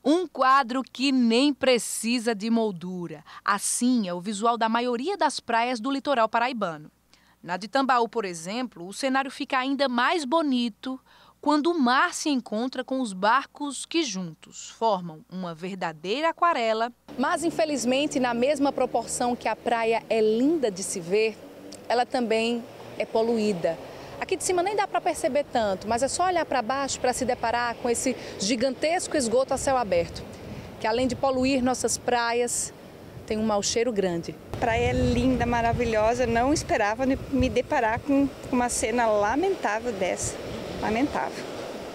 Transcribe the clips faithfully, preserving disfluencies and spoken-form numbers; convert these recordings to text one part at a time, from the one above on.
Um quadro que nem precisa de moldura. Assim é o visual da maioria das praias do litoral paraibano. Na de Tambaú, por exemplo, o cenário fica ainda mais bonito quando o mar se encontra com os barcos que juntos formam uma verdadeira aquarela. Mas, infelizmente, na mesma proporção que a praia é linda de se ver, ela também é poluída. Aqui de cima nem dá para perceber tanto, mas é só olhar para baixo para se deparar com esse gigantesco esgoto a céu aberto, que além de poluir nossas praias, tem um mau cheiro grande. A praia é linda, maravilhosa, não esperava me deparar com uma cena lamentável dessa, lamentável.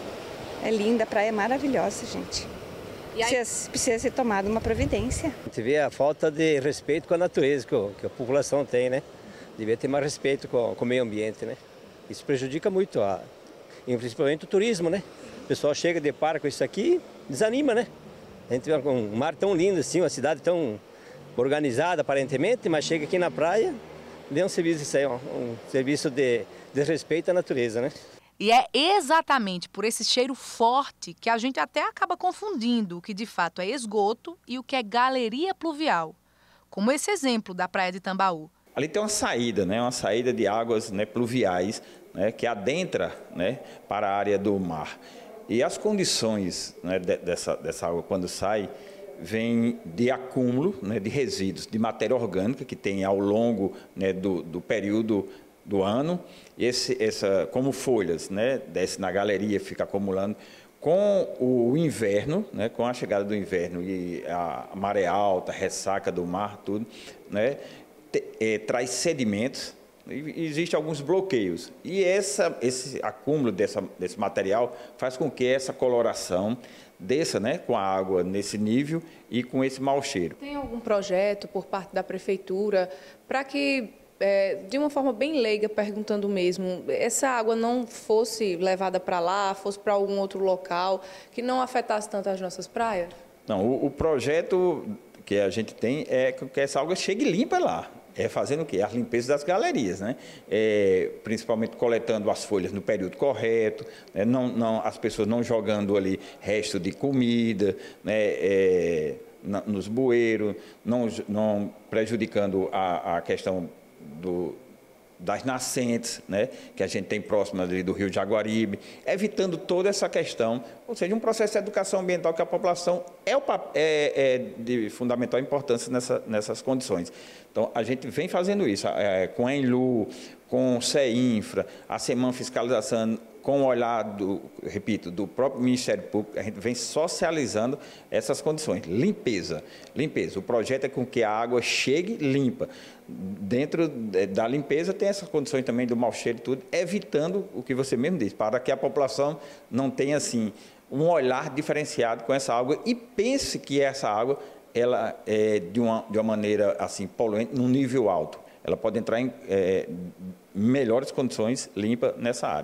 É linda, a praia é maravilhosa, gente. E aí... precisa, precisa ser tomada uma providência. A gente vê a falta de respeito com a natureza que a população tem, né? Devia ter mais respeito com, com o meio ambiente, né? Isso prejudica muito, a, principalmente o turismo, né? O pessoal chega, depara com isso aqui, desanima, né? A gente vê um mar tão lindo assim, uma cidade tão organizada aparentemente, mas chega aqui na praia, vê um serviço, isso aí, um serviço de desrespeito à natureza, né? E é exatamente por esse cheiro forte que a gente até acaba confundindo o que de fato é esgoto e o que é galeria pluvial, como esse exemplo da praia de Tambaú. Ali tem uma saída, né, uma saída de águas, né, pluviais, né, que adentra, né, para a área do mar. E as condições, né, dessa, dessa água quando sai, vem de acúmulo, né, de resíduos, de matéria orgânica que tem ao longo, né, do, do período do ano. Esse, essa, como folhas, né, desce na galeria, fica acumulando. Com o inverno, né, com a chegada do inverno e a maré alta, ressaca do mar, tudo, né, É, traz sedimentos, e existem alguns bloqueios. E essa, esse acúmulo dessa, desse material faz com que essa coloração desça, né, com a água nesse nível e com esse mau cheiro. Tem algum projeto por parte da prefeitura para que, é, de uma forma bem leiga, perguntando mesmo, essa água não fosse levada para lá, fosse para algum outro local, que não afetasse tanto as nossas praias? Não, o, o projeto que a gente tem é que essa água chegue limpa lá. É fazendo o quê? As limpezas das galerias, né? É, principalmente coletando as folhas no período correto, né? não, não, as pessoas não jogando ali resto de comida, né? É, na, nos bueiros, não, não prejudicando a, a questão do, das nascentes, né, que a gente tem próximo ali do Rio Jaguaribe, evitando toda essa questão, ou seja, um processo de educação ambiental que a população é, o, é, é de fundamental importância nessa, nessas condições. Então, a gente vem fazendo isso, é, com a Enlu, com o CEINFRA, a SEMAN Fiscalização, com o olhar, do, repito, do próprio Ministério Público, a gente vem socializando essas condições. Limpeza, limpeza. O projeto é com que a água chegue limpa. Dentro da limpeza tem essas condições também do mau cheiro e tudo, evitando o que você mesmo disse, para que a população não tenha, assim, um olhar diferenciado com essa água e pense que essa água ela é de uma, de uma maneira assim, poluente, num nível alto. Ela pode entrar em é, melhores condições limpa nessa área.